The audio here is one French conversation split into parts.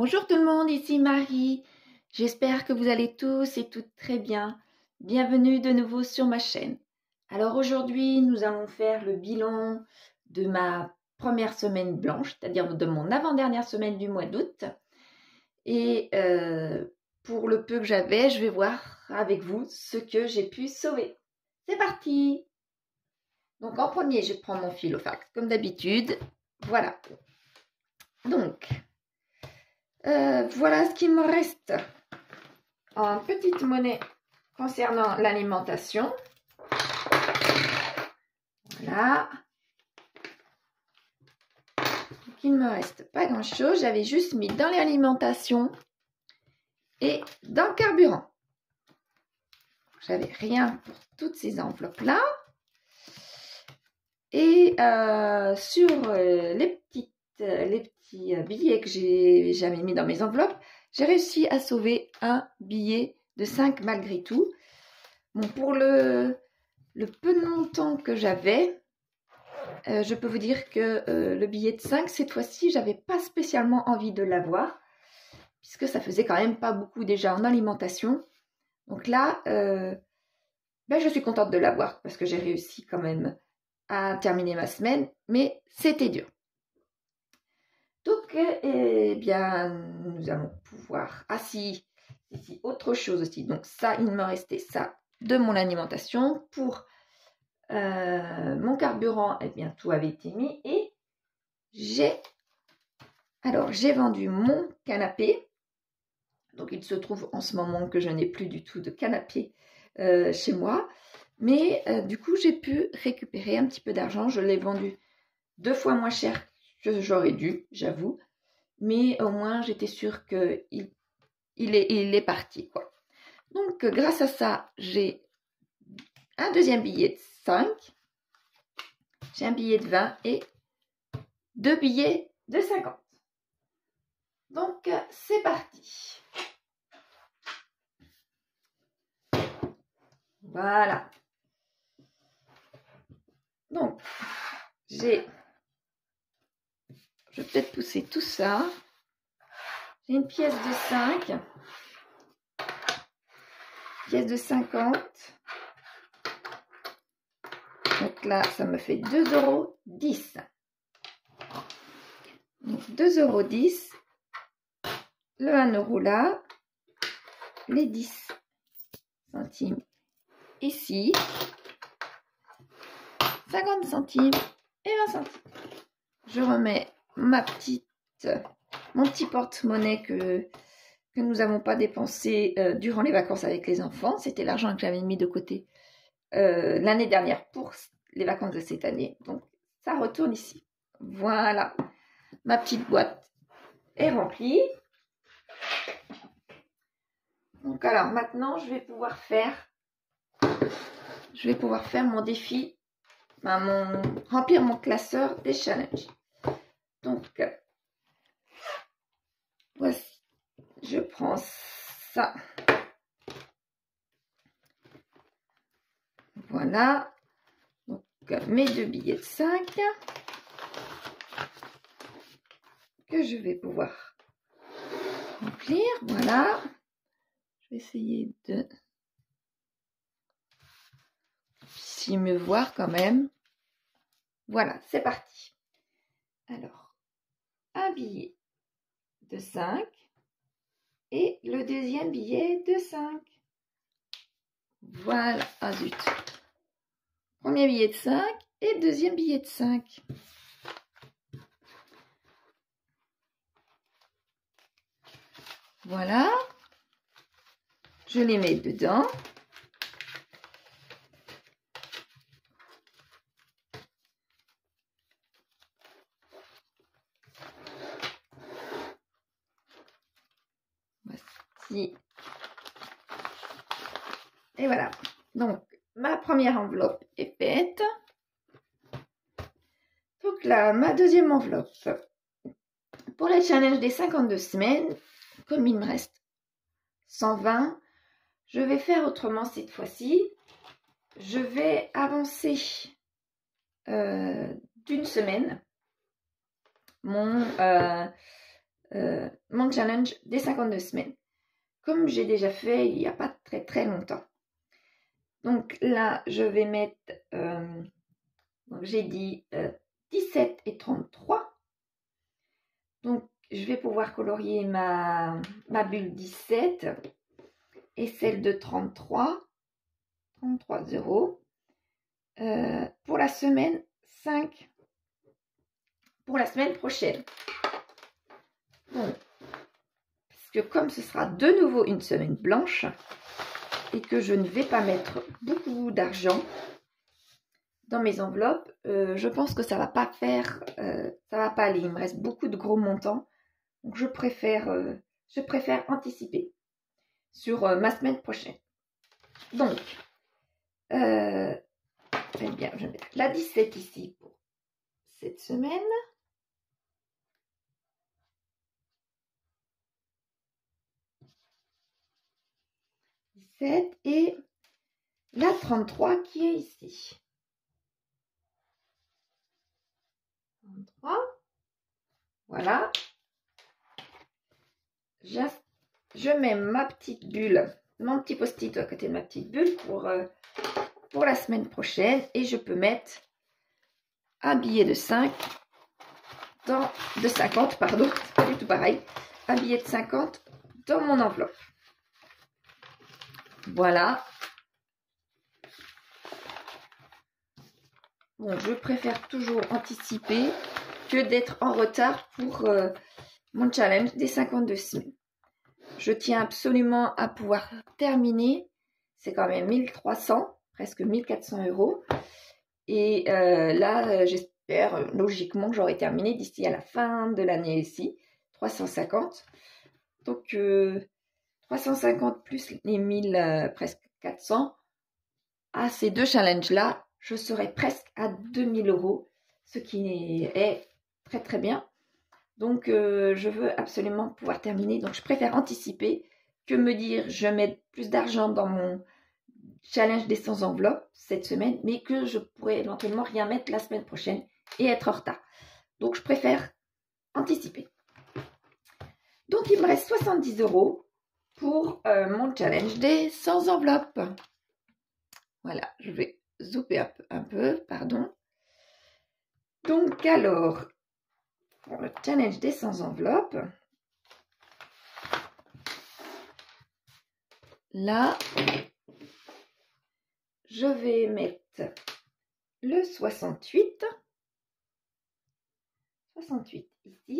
Bonjour tout le monde, ici Marie. J'espère que vous allez tous et toutes très bien. Bienvenue de nouveau sur ma chaîne. Alors aujourd'hui, nous allons faire le bilan de ma première semaine blanche, c'est-à-dire de mon avant-dernière semaine du mois d'août. Et pour le peu que j'avais, je vais voir avec vous ce que j'ai pu sauver. C'est parti! Donc en premier, je prends mon filofax comme d'habitude. Voilà. Donc, voilà ce qu'il me reste en petite monnaie concernant l'alimentation. Voilà. Donc, il ne me reste pas grand-chose. J'avais juste mis dans l'alimentation et dans le carburant. J'avais rien pour toutes ces enveloppes-là. Et sur les petits billets que j'ai jamais mis dans mes enveloppes, j'ai réussi à sauver un billet de 5 malgré tout. Bon, pour le peu de montant que j'avais, je peux vous dire que le billet de 5, cette fois-ci, j'avais pas spécialement envie de l'avoir, puisque ça faisait quand même pas beaucoup déjà en alimentation. Donc là, je suis contente de l'avoir, parce que j'ai réussi quand même à terminer ma semaine, mais c'était dur. Donc, eh bien, nous allons pouvoir... Ah si, autre chose aussi. Donc ça, il me restait ça de mon alimentation. Pour mon carburant, eh bien, tout avait été mis. Et j'ai vendu mon canapé. Donc, il se trouve en ce moment que je n'ai plus du tout de canapé chez moi. Mais du coup, j'ai pu récupérer un petit peu d'argent. Je l'ai vendu 2 fois moins cher que j'aurais dû, j'avoue. Mais au moins, j'étais sûre qu'il est parti, quoi. Donc, grâce à ça, j'ai un deuxième billet de 5. J'ai un billet de 20 et 2 billets de 50. Donc, c'est parti. Voilà. Donc, je vais peut-être pousser tout ça. J'ai une pièce de 5. Pièce de 50. Donc là, ça me fait 2,10 €. Donc 2,10 €. Le 1 € là. Les 10 centimes ici. 50 centimes et 20 centimes. Je remets mon petit porte-monnaie que nous n'avons pas dépensé durant les vacances avec les enfants. C'était l'argent que j'avais mis de côté l'année dernière pour les vacances de cette année. Donc, ça retourne ici. Voilà. Ma petite boîte est remplie. Donc, alors, maintenant, je vais pouvoir faire mon défi, remplir mon classeur des challenges. Donc, voici. Je prends ça. Voilà. Donc, mes 2 billets de 5 que je vais pouvoir remplir. Voilà. Je vais essayer de s'y me voir quand même. Voilà, c'est parti. Alors, un billet de 5 et le deuxième billet de 5. Voilà, ah zut. Premier billet de 5 et deuxième billet de 5. Voilà. Je les mets dedans. Voici. Et voilà. Donc, ma première enveloppe est faite. Donc là, ma deuxième enveloppe. Pour les challenges des 52 semaines, comme il me reste 120, je vais faire autrement cette fois-ci. Je vais avancer d'une semaine mon challenge des 52 semaines. Comme j'ai déjà fait il n'y a pas très très longtemps. Donc là, je vais mettre, j'ai dit 17 et 33. Donc, je vais pouvoir colorier ma bulle 17 et celle de 33 euros pour la semaine 5, pour la semaine prochaine. Bon, parce que comme ce sera de nouveau une semaine blanche et que je ne vais pas mettre beaucoup d'argent dans mes enveloppes, je pense que ça va pas faire, ça va pas aller. Il me reste beaucoup de gros montants, donc je préfère anticiper sur ma semaine prochaine. Donc, eh bien, je vais mettre la 17 ici pour cette semaine. Et la 33 qui est ici. 33. Voilà. Je mets ma petite bulle, mon petit post-it à côté de ma petite bulle pour la semaine prochaine. Et je peux mettre un billet de 5 de 50, pardon, c'est pas du tout pareil. Un billet de 50 dans mon enveloppe. Voilà. Bon, je préfère toujours anticiper que d'être en retard pour mon challenge des 52 semaines. Je tiens absolument à pouvoir terminer. C'est quand même 1300, presque 1400 euros. Et là, j'espère logiquement que j'aurai terminé d'ici à la fin de l'année ici. 350. Donc, 350 plus les 1000, presque 400. À ces deux challenges-là, je serai presque à 2000 euros, ce qui est très très bien. Donc, je veux absolument pouvoir terminer. Donc, je préfère anticiper que me dire je mets plus d'argent dans mon challenge des 100 enveloppes cette semaine, mais que je pourrais éventuellement rien mettre la semaine prochaine et être en retard. Donc, je préfère anticiper. Donc, il me reste 70 euros pour mon challenge des 100 enveloppes. Voilà, je vais zoomer un peu, pardon. Donc, alors, pour le challenge des 100 enveloppes, là, je vais mettre le 68 ici,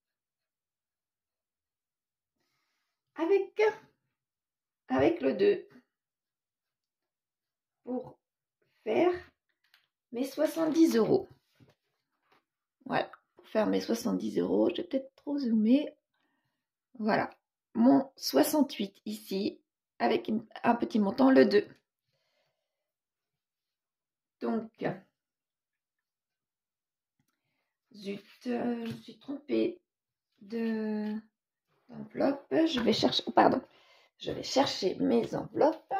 avec le 2 pour faire mes 70 euros. Voilà, pour faire mes 70 euros, j'ai peut-être trop zoomé. Voilà, mon 68 ici, avec un petit montant, le 2. Donc, zut, je me suis trompée d'enveloppe. Je vais chercher mes enveloppes.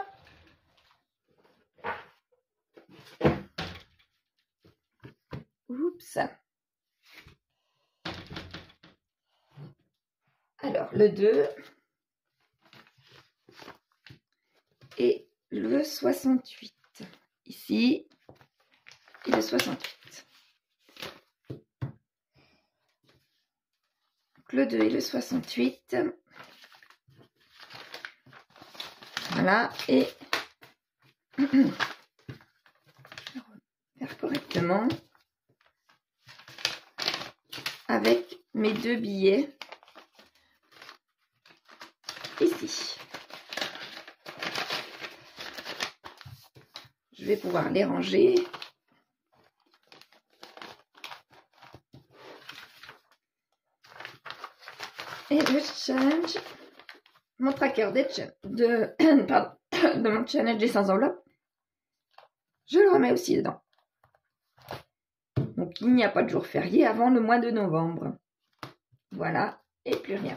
Oups. Alors, le 2 et le 68. Ici, et le 68. Donc, le 2 et le 68. Voilà, et faire correctement avec mes deux billets ici. Je vais pouvoir les ranger. Et le challenge, mon tracker de mon challenge des 100 enveloppes, je le remets aussi dedans. Donc, il n'y a pas de jour férié avant le mois de novembre. Voilà, et plus rien.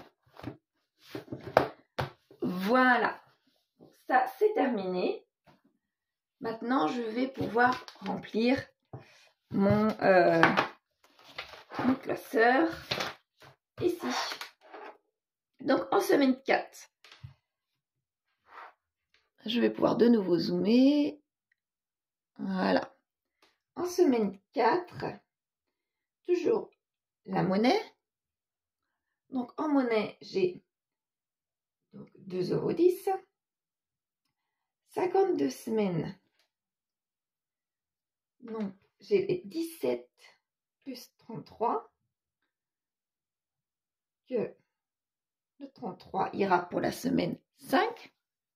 Voilà, ça c'est terminé. Maintenant, je vais pouvoir remplir mon classeur ici. Donc, en semaine 4, je vais pouvoir de nouveau zoomer. Voilà. En semaine 4, toujours la monnaie. Donc, en monnaie, j'ai 2,10 €. 52 semaines. Donc, j'ai les 17 plus 33. Que le 33 ira pour la semaine 5.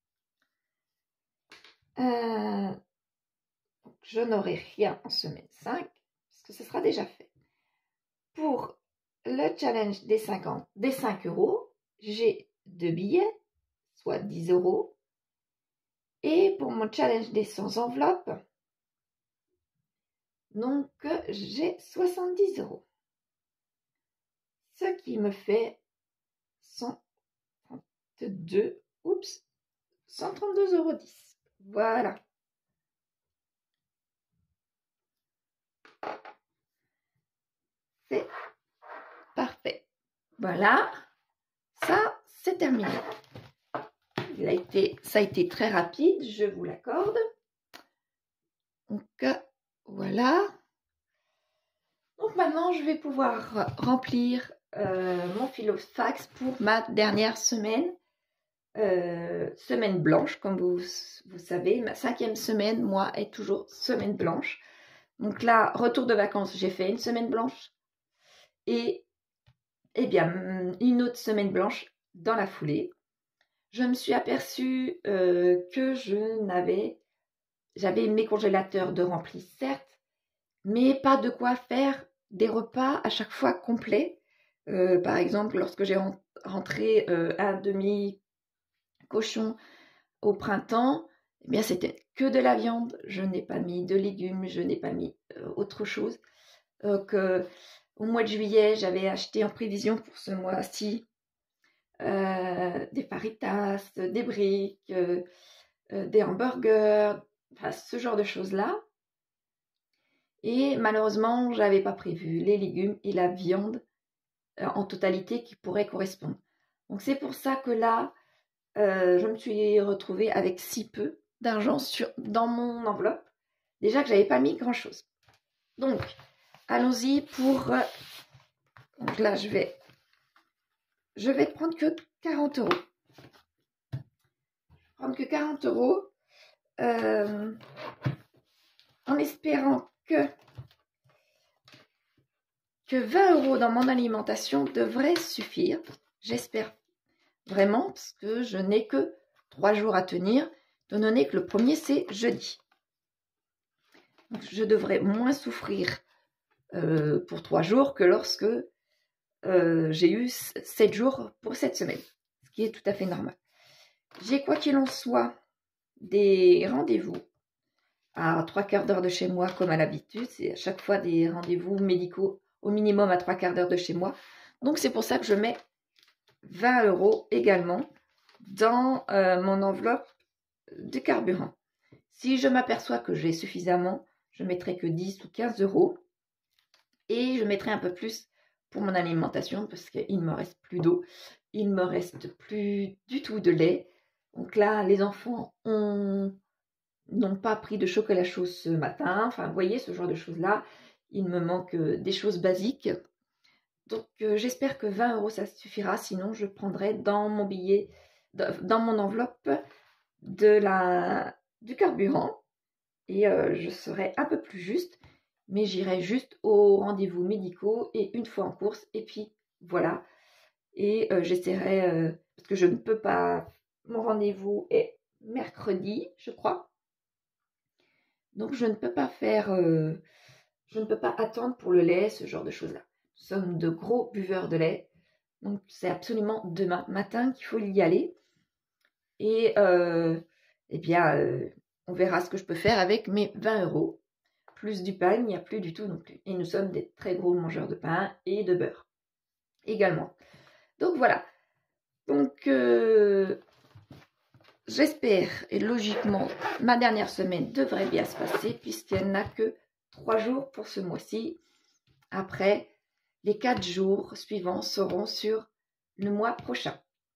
Donc je n'aurai rien en semaine 5, parce que ce sera déjà fait. Pour le challenge des 5 €, j'ai 2 billets, soit 10 €. Et pour mon challenge des 100 enveloppes, donc j'ai 70 €. Ce qui me fait 132, 132,10 €. Voilà. C'est parfait. Voilà. Ça, c'est terminé. Ça a été très rapide, je vous l'accorde. Donc, voilà. Donc, maintenant, je vais pouvoir remplir mon Filofax pour ma dernière semaine. Semaine blanche, comme vous savez. Ma 5e semaine, moi, est toujours semaine blanche. Donc là, retour de vacances, j'ai fait une semaine blanche. Et bien, une autre semaine blanche dans la foulée. Je me suis aperçue que j'avais mes congélateurs de remplis, certes, mais pas de quoi faire des repas à chaque fois complets. Par exemple, lorsque j'ai rentré un demi-cochon au printemps, eh bien, c'était que de la viande. Je n'ai pas mis de légumes, je n'ai pas mis autre chose. Au mois de juillet, j'avais acheté en prévision pour ce mois-ci des faritas, des briques, des hamburgers, enfin, ce genre de choses-là. Et malheureusement, je n'avais pas prévu les légumes et la viande en totalité qui pourraient correspondre. Donc c'est pour ça que là, je me suis retrouvée avec si peu d'argent dans mon enveloppe. Déjà que je n'avais pas mis grand-chose. Donc, allons-y pour... donc là, je vais prendre que 40 €. Prendre que 40 € en espérant que 20 € dans mon alimentation devrait suffire. J'espère vraiment, parce que je n'ai que 3 jours à tenir, étant donné que le premier c'est jeudi. Donc, je devrais moins souffrir pour 3 jours que lorsque j'ai eu 7 jours pour cette semaine, ce qui est tout à fait normal. J'ai, quoi qu'il en soit, des rendez-vous à 3/4 d'heure de chez moi comme à l'habitude. C'est à chaque fois des rendez-vous médicaux au minimum à 3/4 d'heure de chez moi. Donc c'est pour ça que je mets 20 € également dans mon enveloppe de carburant. Si je m'aperçois que j'ai suffisamment, je mettrai que 10 ou 15 € et je mettrai un peu plus pour mon alimentation parce qu'il ne me reste plus d'eau, il ne me reste plus du tout de lait. Donc là, les enfants n'ont pas pris de chocolat chaud ce matin. Enfin, vous voyez, ce genre de choses-là. Il me manque des choses basiques. Donc, j'espère que 20 € ça suffira. Sinon, je prendrai dans mon billet, dans mon enveloppe du carburant. Et je serai un peu plus juste. Mais j'irai juste aux rendez-vous médicaux et une fois en course. Et puis, voilà. Et j'essaierai, parce que je ne peux pas... Mon rendez-vous est mercredi, je crois. Donc, je ne peux pas je ne peux pas attendre pour le lait, ce genre de choses-là. Nous sommes de gros buveurs de lait. Donc, c'est absolument demain matin qu'il faut y aller. Et eh bien, on verra ce que je peux faire avec mes 20 €. Plus du pain, il n'y a plus du tout non plus. Et nous sommes des très gros mangeurs de pain et de beurre également. Donc, voilà. Donc, j'espère, et logiquement, ma dernière semaine devrait bien se passer puisqu'elle n'a que 3 jours pour ce mois-ci. Après, les 4 jours suivants seront sur le mois prochain.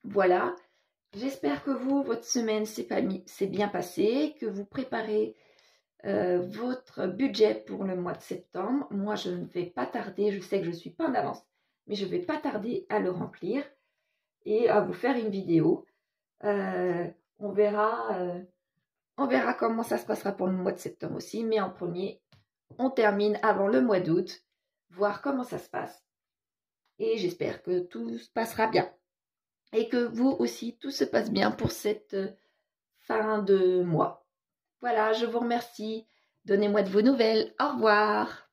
Voilà, j'espère que vous, votre semaine s'est bien passée, que vous préparez votre budget pour le mois de septembre. Moi, je ne vais pas tarder, je sais que je ne suis pas en avance, mais je ne vais pas tarder à le remplir et à vous faire une vidéo. On verra comment ça se passera pour le mois de septembre aussi, mais en premier, on termine avant le mois d'août, voir comment ça se passe. Et j'espère que tout se passera bien. Et que vous aussi, tout se passe bien pour cette fin de mois. Voilà, je vous remercie. Donnez-moi de vos nouvelles. Au revoir.